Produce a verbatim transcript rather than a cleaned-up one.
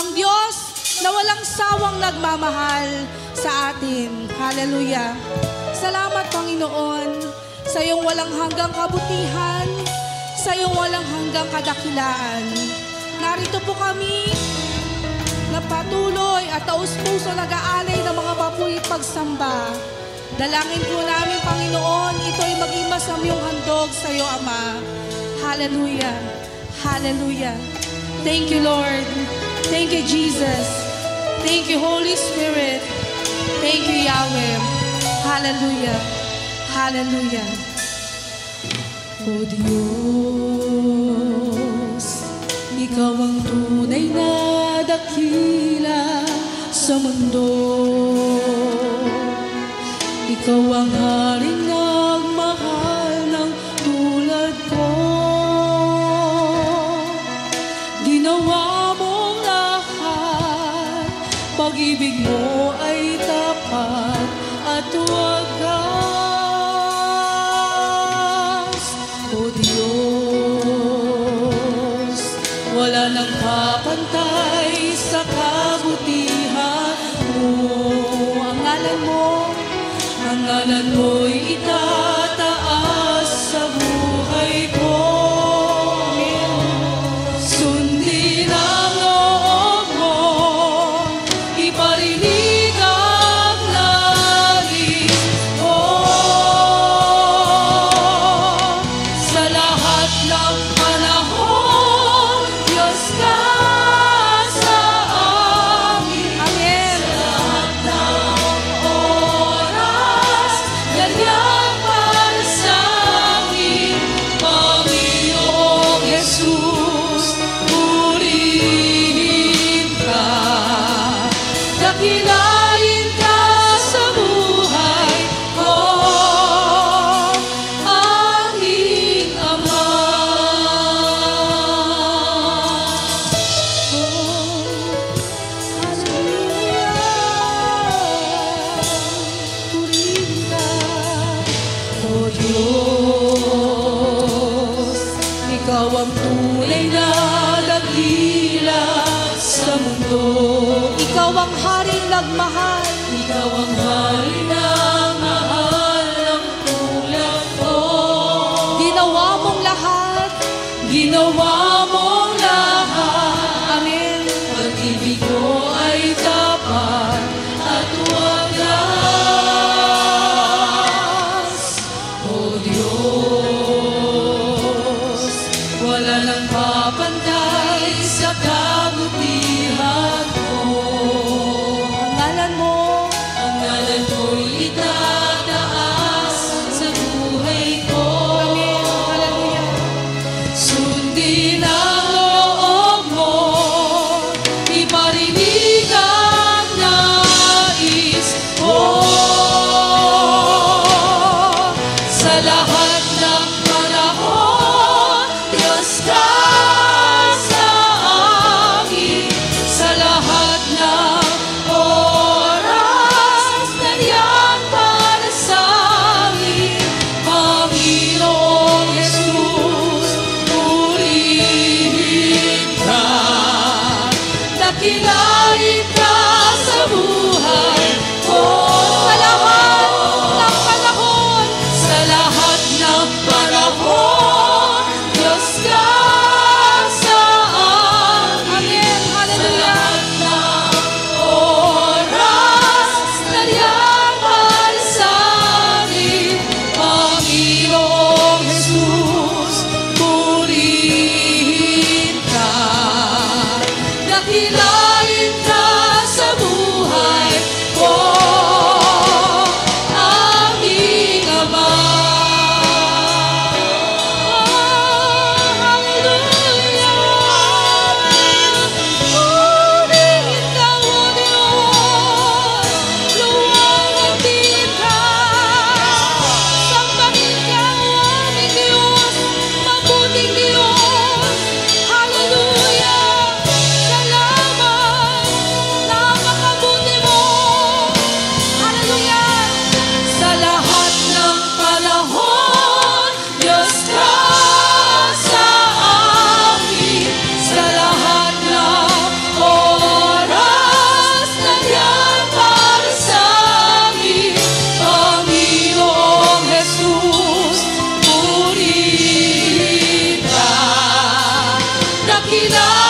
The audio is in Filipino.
ang Diyos na walang sawang nagmamahal sa atin. Hallelujah. Salamat, Panginoon, sa iyong walang hanggang kabutihan, sa iyong walang hanggang kadakilaan. Narito po kami na patuloy at taus-puso nag-aalay ng mga papurit pagsamba. Dalangin po namin, Panginoon, ito'y maging masamyong handog sa iyo, Ama. Hallelujah. Hallelujah. Thank you, Lord. Thank you, Jesus. Thank you, Holy Spirit. Thank you, Yahweh. Hallelujah. Hallelujah. O Diyos, ikaw ang tunay na dakila sa mundo. Ikaw ang haring nagmahal ng tulad ko. Ginawa mong lahat, pag-ibig mo ay tapat at wagas. O Diyos, wala nang papantay sa kabutihan mo. Ang ngalan mo, ang ngalan mo'y itataas sa buhay ko. Sundin ang loob mo, iparinig ang nais ko. Sa lahat ng panahon, Diyos ka sa amin. Amen. Sa lahat ng oras, ganyan para sa amin, Panginoong Jesus, purihin ka. Dakilain ka sa buhay ko, aking Ama. Purihin ka. O Diyos, ikaw ang tunay na dakila sa mundo. Ikaw ang haring nagmahal. Ikaw ang haring nagmahal ng tulad ko. Ginawa mong lahat. Ginawa mong lahat. Amen. Pag-ibig mo ay tapat at wagas. O Diyos, wala nang papantay sa kabutihan mo. Ang ngalan mo, ang ngalan mo'y itataas sa buhay ko. Amen. Hallelujah. Sundin ang loob mo, iparinig ang nais ko. Sa lahat ng panahon, Diyos ka sa amin. Sa lahat ng oras, nandiyan para sa amin, Panginoong Jesus, purihin ka. Dakilain ka sa buhay ko. Sa lahat ng panahon, sa lahat ng panahon, Diyos ka sa amin. Sa lahat ng oras, nandiyan para sa amin, Panginoong Jesus, purihin ka. Dakilain ka sa buhay ko, aking Ama. Hallelujah. Purihin ka, O Diyos. Luwalhatin ka. Sambahin ka, O aming Diyos. Mabuting Diyos. Hallelujah. Salamat. Panginoon.